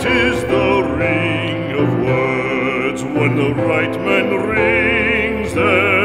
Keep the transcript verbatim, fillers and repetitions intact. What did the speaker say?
is the ring of words when the right man rings them.